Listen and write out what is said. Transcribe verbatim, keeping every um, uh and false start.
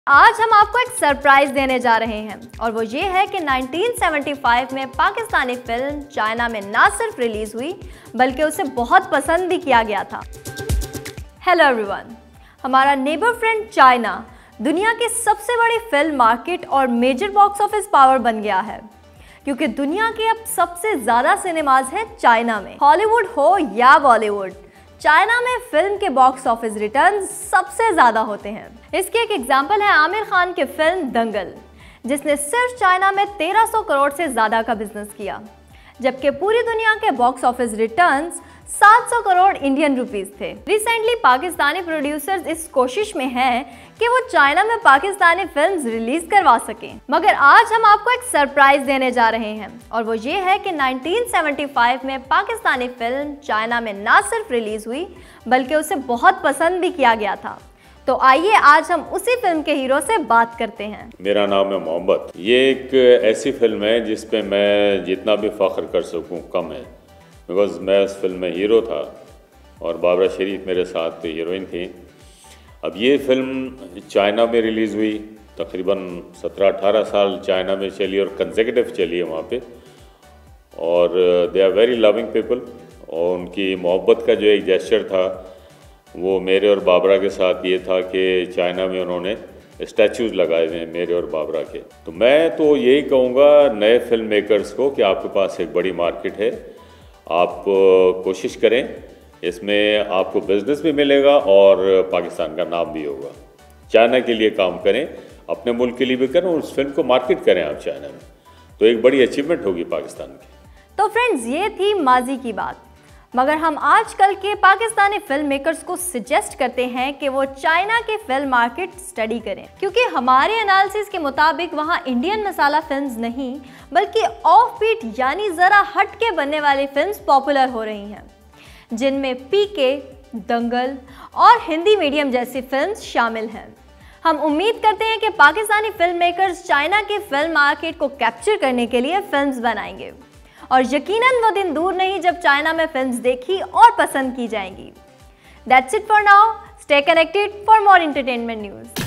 आज हम आपको एक सरप्राइज देने जा रहे हैं और वो ये है कि नाइनटीन सेवेंटी फाइव में पाकिस्तानी फिल्म चाइना में ना सिर्फ रिलीज हुई बल्कि उसे बहुत पसंद भी किया गया था। हेलो एवरीवन, हमारा नेबर फ्रेंड चाइना दुनिया की सबसे बड़ी फिल्म मार्केट और मेजर बॉक्स ऑफिस पावर बन गया है, क्योंकि दुनिया के अब सबसे ज्यादा सिनेमाज हैं चाइना में। हॉलीवुड हो या बॉलीवुड, चाइना में फिल्म के बॉक्स ऑफिस रिटर्न सबसे ज्यादा होते हैं। इसके एक एग्जांपल है आमिर खान की फिल्म दंगल, जिसने सिर्फ चाइना में तेरह सौ करोड़ से ज्यादा का बिजनेस किया, जबकि पूरी दुनिया के बॉक्स ऑफिस रिटर्न्स सात सौ करोड़ इंडियन रुपीस थे। रिसेंटली पाकिस्तानी प्रोड्यूसर्स इस कोशिश में हैं कि वो चाइना में पाकिस्तानी फिल्म्स रिलीज करवा सकें, मगर आज हम आपको एक सरप्राइज देने जा रहे हैं और वो ये है कि नाइनटीन सेवेंटी फाइव में पाकिस्तानी फिल्म चाइना में ना सिर्फ रिलीज हुई बल्कि उसे बहुत पसंद भी किया गया था। तो आइए आज हम उसी फिल्म के हीरो से बात करते हैं। मेरा नाम है मोहम्मद। ये एक ऐसी फिल्म है जिस पे मैं जितना भी फख्र कर सकूं कम है, बिकॉज मैं उस फिल्म में हीरो था और बाबरा शरीफ मेरे साथ हीरोइन थी। अब ये फिल्म चाइना में रिलीज़ हुई, तकरीबन सत्रह अठारह साल चाइना में चली और कंसेक्यूटिव चली है वहाँ पे, और they are very loving people. और उनकी मोहब्बत का जो एक जेस्चर था वो मेरे और बाबरा के साथ ये था कि चाइना में उन्होंने स्टैचूज़ लगाए हुए हैं मेरे और बाबरा के। तो मैं तो यही कहूँगा नए फिल्म मेकर्स को कि आपके पास एक बड़ी मार्केट है, आप कोशिश करें, इसमें आपको बिजनेस भी मिलेगा और पाकिस्तान का नाम भी होगा। चाइना के लिए काम करें, अपने मुल्क के लिए भी करें और उस फिल्म को मार्केट करें आप चाइना में, तो एक बड़ी अचीवमेंट होगी पाकिस्तान की। तो फ्रेंड्स, ये थी माजी की बात, मगर हम आजकल के पाकिस्तानी फिल्म मेकर्स को सजेस्ट करते हैं कि वो चाइना के फिल्म मार्केट स्टडी करें, क्योंकि हमारे एनालिसिस के मुताबिक वहाँ इंडियन मसाला फिल्म्स नहीं बल्कि ऑफ बीट यानी ज़रा हट के बनने वाली फिल्म्स पॉपुलर हो रही हैं, जिनमें पीके, दंगल और हिंदी मीडियम जैसी फिल्म्स शामिल हैं। हम उम्मीद करते हैं कि पाकिस्तानी फिल्म मेकर्स चाइना के फिल्म मार्केट को कैप्चर करने के लिए फिल्म्स बनाएंगे, और यकीनन वो दिन दूर नहीं जब चाइना में फिल्म्स देखी और पसंद की जाएंगी। That's it for now. Stay connected for more entertainment news.